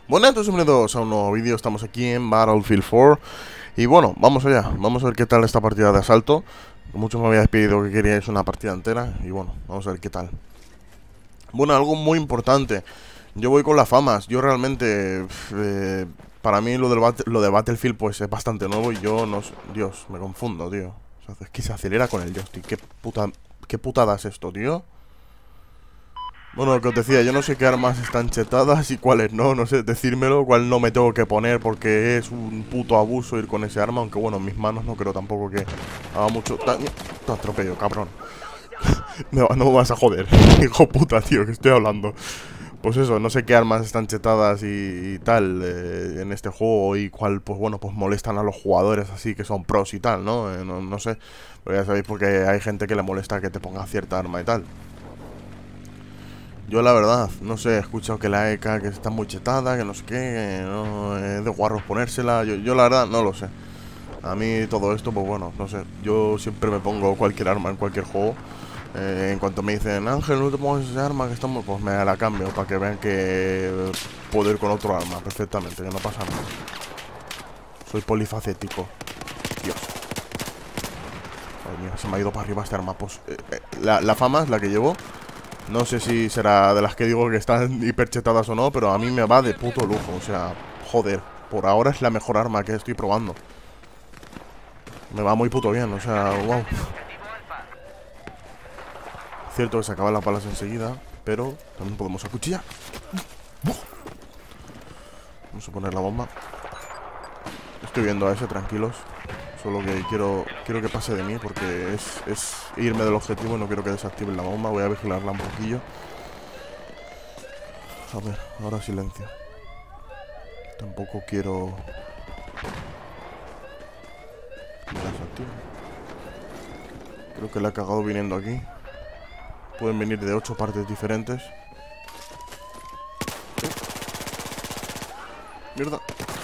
Bueno, entonces bienvenidos a un nuevo vídeo. Estamos aquí en Battlefield 4. Y bueno, vamos allá. Vamos a ver qué tal esta partida de asalto. Muchos me habíais pedido que queríais una partida entera. Y bueno, vamos a ver qué tal. Bueno, algo muy importante. Yo voy con las famas. Yo realmente... para mí lo de Battlefield pues es bastante nuevo. Y yo no... Dios, me confundo, tío. O sea, es que se acelera con el joystick. ¿Qué putada es esto, tío? Bueno, lo que os decía, yo no sé qué armas están chetadas y cuáles no, no sé, decírmelo, cuál no me tengo que poner porque es un puto abuso ir con ese arma, aunque bueno, en mis manos no creo tampoco que haga mucho daño. Te atropello, cabrón. No me vas a joder, hijo puta, tío, que estoy hablando. Pues eso, no sé qué armas están chetadas y tal en este juego y cuál, pues bueno, pues molestan a los jugadores así que son pros y tal, ¿no? No sé, pero ya sabéis porque hay gente que le molesta que te ponga cierta arma y tal. Yo la verdad, no sé, he escuchado que la EK que está muy chetada, que no sé qué, que no es de guarros ponérsela. Yo la verdad no lo sé. A mí todo esto, pues bueno, no sé. Yo siempre me pongo cualquier arma en cualquier juego. En cuanto me dicen, Ángel, no te pongas ese arma que estamos, pues me la cambio para que vean que puedo ir con otro arma perfectamente, que no pasa nada. Soy polifacético. Dios. Ay, mira, se me ha ido para arriba este arma. Pues la fama es la que llevo. No sé si será de las que digo que están hiperchetadas o no, pero a mí me va de puto lujo. O sea, joder, por ahora es la mejor arma que estoy probando. Me va muy puto bien, o sea, wow. Cierto que se acaban las balas enseguida, pero también podemos acuchillar. Vamos a poner la bomba. Estoy viendo a ese, tranquilos. Solo que quiero que pase de mí porque es irme del objetivo y no quiero que desactiven la bomba. Voy a vigilarla un poquillo. A ver, ahora silencio. Tampoco quiero... Creo que la he cagado viniendo aquí. Pueden venir de 8 partes diferentes. ¡Mierda!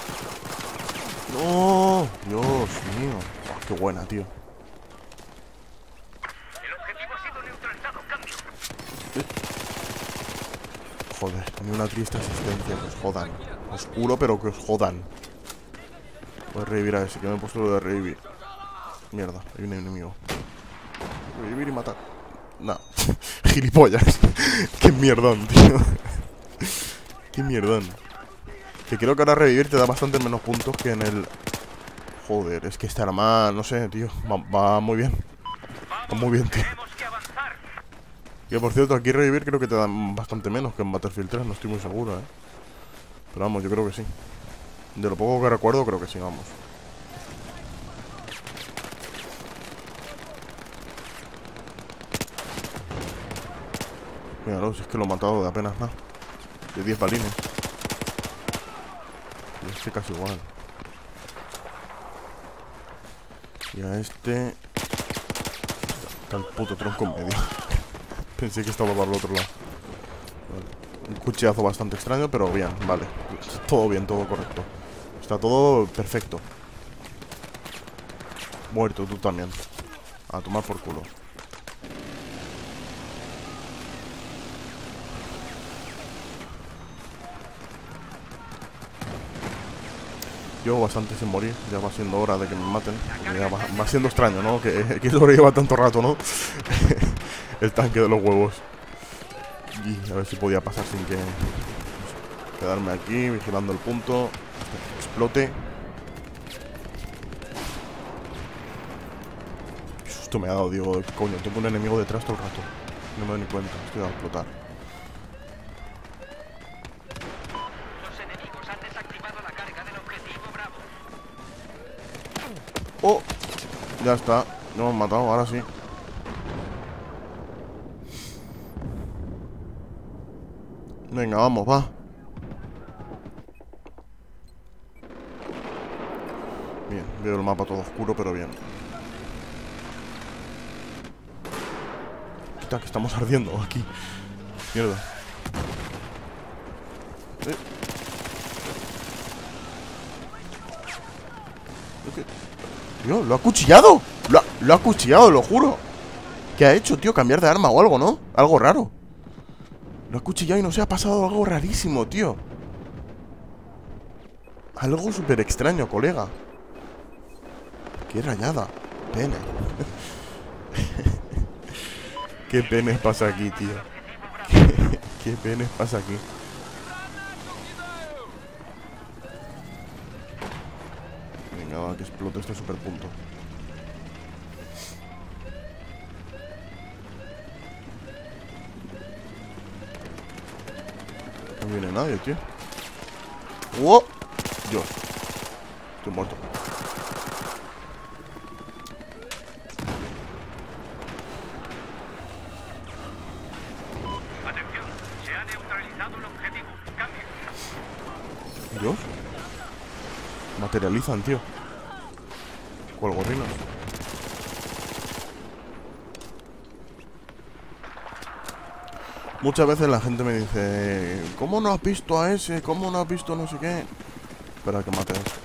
¡No! ¡Dios mío! Oh, ¡qué buena, tío! El objetivo ha sido neutralizado. Cambio. Joder, ni una triste asistencia, que os jodan. Oscuro, pero que os jodan. Voy a revivir a ese, que me he puesto lo de revivir. Mierda, hay un enemigo. Revivir y matar. No, gilipollas. Qué mierdón, tío. Qué mierdón. Que creo que ahora revivir te da bastante menos puntos que en el... Joder, es que esta arma, no sé, tío. Va muy bien. Va muy bien, tío. Que por cierto, aquí revivir creo que te dan bastante menos que en Battlefield 3, no estoy muy seguro, Pero vamos, yo creo que sí. De lo poco que recuerdo, creo que sí, vamos. Míralo, si es que lo he matado de apenas nada. De 10 balines. Y este casi igual. Y a este... Está el puto tronco en medio. Pensé que estaba para el otro lado. Vale. Un cuchillazo bastante extraño, pero bien, vale. Todo bien, todo correcto. Está todo perfecto. Muerto, tú también. A tomar por culo. Llevo bastante sin morir. Ya va siendo hora de que me maten. Ya va siendo extraño, ¿no? Que sobrelleva tanto rato, ¿no? El tanque de los huevos. Y a ver si podía pasar sin que... Quedarme aquí, vigilando el punto. Hasta que explote. Qué susto me ha dado, digo, coño, tengo un enemigo detrás todo el rato. No me doy ni cuenta, estoy a explotar. Los enemigos han desactivado la carga del objetivo Bravo. ¡Oh! Ya está, lo hemos matado, ahora sí. Venga, vamos, va. Bien, veo el mapa todo oscuro, pero bien. Quita, que estamos ardiendo aquí. Mierda. Tío, lo ha acuchillado. Lo ha acuchillado, lo juro. ¿Qué ha hecho, tío? Cambiar de arma o algo, ¿no? Algo raro. Lo ha acuchillado y no se ha pasado algo rarísimo, tío. Algo súper extraño, colega. Qué rayada. Pene. ¿Qué penes pasa aquí, tío? ¿Qué penes pasa aquí? Venga, va, que explote este superpunto. No viene nadie, tío. ¡Wow! Dios. Estoy muerto. Atención, se ha neutralizado el objetivo. Cambio. Dios. Materializan, tío. ¿Cuál gorrinos? Muchas veces la gente me dice, ¿cómo no has visto a ese? ¿Cómo no has visto no sé qué? Espera que mate a ese.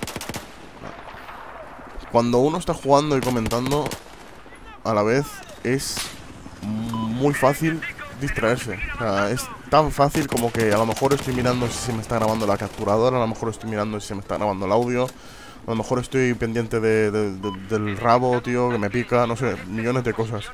No. Cuando uno está jugando y comentando a la vez, es muy fácil distraerse. O sea, es tan fácil como que a lo mejor estoy mirando si se me está grabando la capturadora, a lo mejor estoy mirando si se me está grabando el audio, a lo mejor estoy pendiente del rabo, tío, que me pica, no sé, millones de cosas.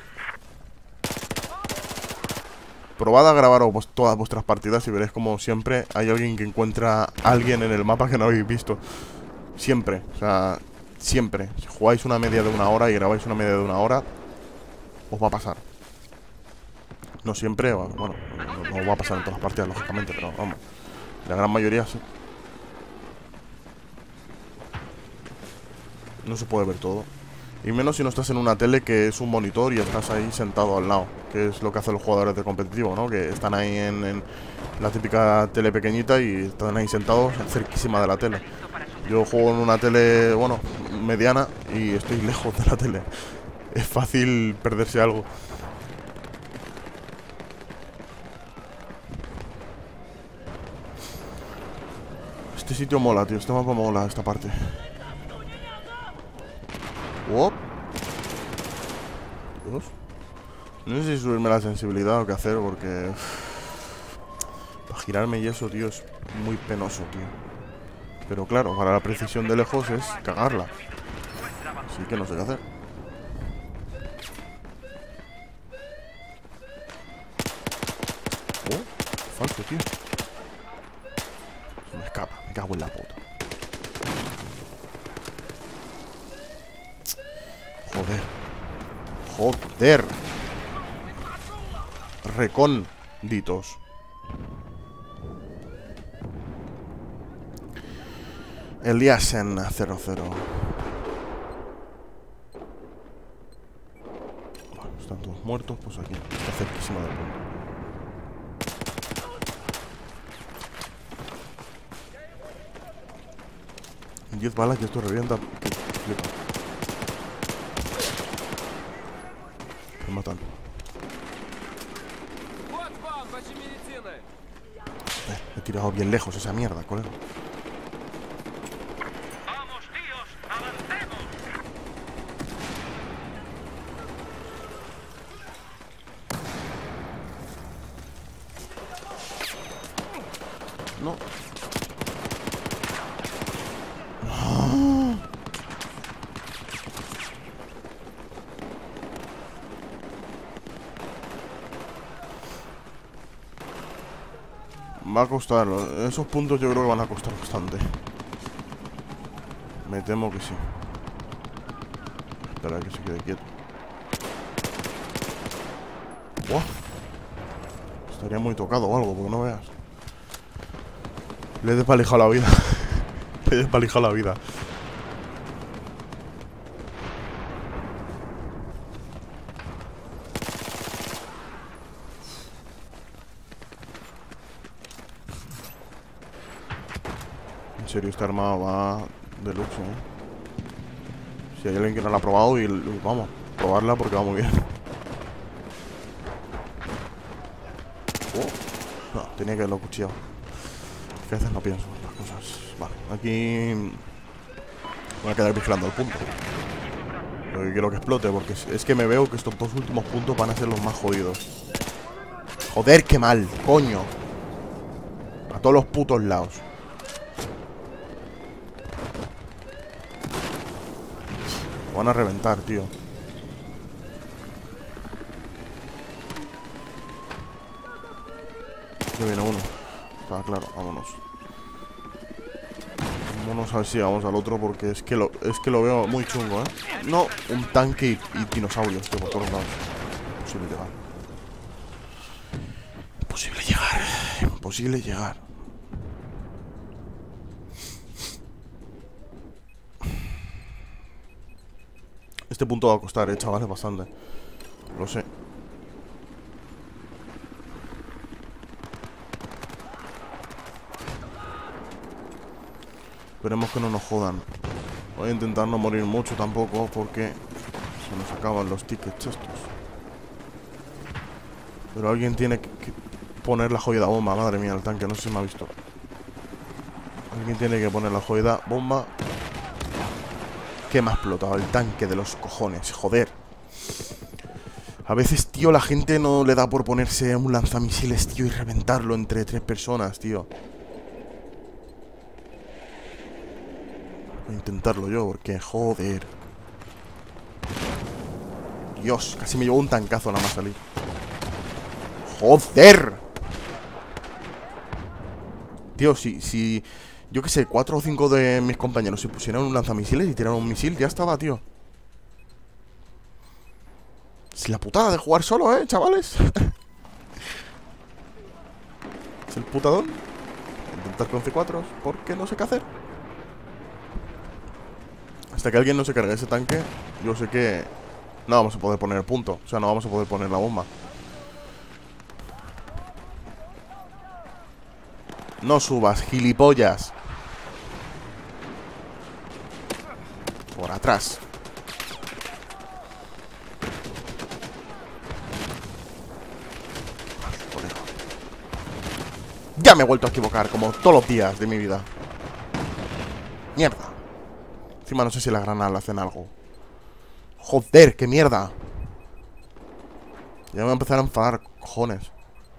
Probad a grabar todas vuestras partidas y veréis como siempre hay alguien que encuentra a alguien en el mapa que no habéis visto. Siempre, o sea, siempre. Si jugáis una media de 1 hora y grabáis una media de 1 hora, os va a pasar. No siempre, bueno, no va a pasar en todas las partidas, lógicamente, pero vamos, la gran mayoría sí. No se puede ver todo. Y menos si no estás en una tele que es un monitor y estás ahí sentado al lado, que es lo que hacen los jugadores de competitivo, ¿no? Que están ahí en la típica tele pequeñita y están ahí sentados cerquísima de la tele. Yo juego en una tele, bueno, mediana y estoy lejos de la tele. Es fácil perderse algo. Este sitio mola, tío. Este mapa mola, esta parte. Dios. No sé si subirme la sensibilidad o qué hacer, porque para girarme y eso, tío, es muy penoso, tío. Pero claro, para la precisión de lejos es cagarla. Así que no sé qué hacer. Oh, falso, tío. Se me escapa, me cago en la puta. Joder. Joder. Recónditos. Eliasen 00. Bueno, están todos muertos, pues aquí. Está cerquísima del punto. En 10 balas que esto revienta. Flipa. Me matan. He tirado bien lejos esa mierda, colega. ¡Vamos, tíos! ¡Avancemos! No. Va a costar. Esos puntos yo creo que van a costar bastante. Me temo que sí. Espera que se quede quieto. ¡Buah! Estaría muy tocado o algo, porque no veas. Le he desvalijado la vida. Le he desvalijado la vida. En serio, esta arma va de lujo, Si hay alguien que no la ha probado y vamos, probarla porque va muy bien. Oh, no, tenía que haberlo cuchillado. Que a veces no pienso en las cosas. Vale, aquí voy a quedar vigilando el punto. Lo que quiero que explote, porque es que me veo que estos dos últimos puntos van a ser los más jodidos. Joder, qué mal, coño. A todos los putos lados. Lo van a reventar, tío. Ya viene uno. Está claro, vámonos. Vámonos a ver si vamos al otro porque es que lo veo muy chungo, ¿eh? No, un tanque y dinosaurios, tío, por todos lados. Imposible llegar. Imposible llegar. Imposible llegar. Este punto va a costar, chavales, bastante. Lo sé. Esperemos que no nos jodan. Voy a intentar no morir mucho tampoco porque se nos acaban los tickets estos. Pero alguien tiene que poner la joya bomba. Madre mía, el tanque, no sé si me ha visto. Alguien tiene que poner la joya bomba. ¿Qué me ha explotado? El tanque de los cojones, joder. A veces, tío, la gente no le da por ponerse un lanzamisiles, tío, y reventarlo entre 3 personas, tío. Voy a intentarlo yo, porque, joder. Dios, casi me llevo un tancazo nada más salir. ¡Joder! Tío, si yo qué sé, 4 o 5 de mis compañeros se pusieran un lanzamisiles y tiraran un misil, ya estaba, tío. Es la putada de jugar solo, chavales. Es el putadón. Intentar con C4, porque no sé qué hacer. Hasta que alguien no se cargue ese tanque, yo sé que no vamos a poder poner el punto. O sea, no vamos a poder poner la bomba. No subas, gilipollas. Por atrás. Joder. Ya me he vuelto a equivocar, como todos los días de mi vida. Mierda. Encima no sé si las granadas le hacen algo. Joder, qué mierda. Ya me voy a empezar a enfadar, cojones.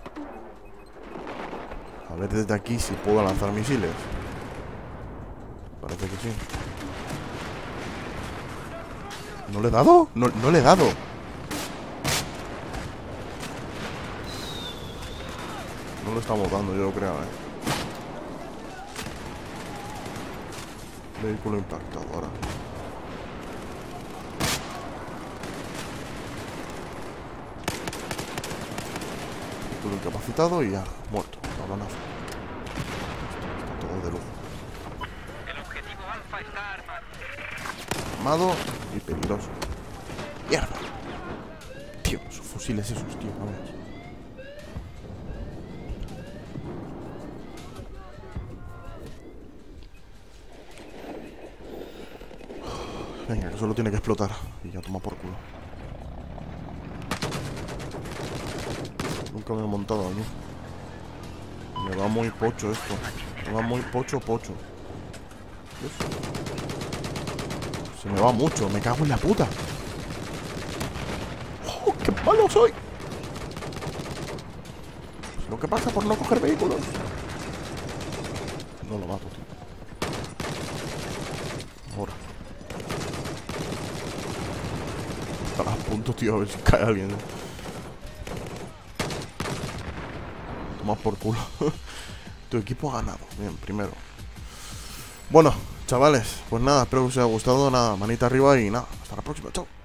A ver desde aquí si puedo lanzar misiles. Parece que sí. ¿No le he dado? No le he dado. No lo estamos dando, yo lo creo, Vehículo impactado ahora. Vehículo incapacitado y ya, muerto. Cabronazo. Está todo de lujo. El objetivo alfa está armado. Armado y peligroso. Mierda. Tío, esos fusiles esos, tío, no veas. Venga, que solo tiene que explotar. Y ya toma por culo. Nunca me he montado aquí. Me va muy pocho esto. Me va muy pocho. ¿Ves? Se me va mucho. Me cago en la puta. ¡Oh, qué malo soy! Es lo que pasa por no coger vehículos. No lo mato, tío. Ahora. A punto, tío, a ver si cae alguien. Toma por culo. Tu equipo ha ganado. Bien, primero. Bueno, chavales, pues nada, espero que os haya gustado. Nada, manita arriba y nada. Hasta la próxima, chao.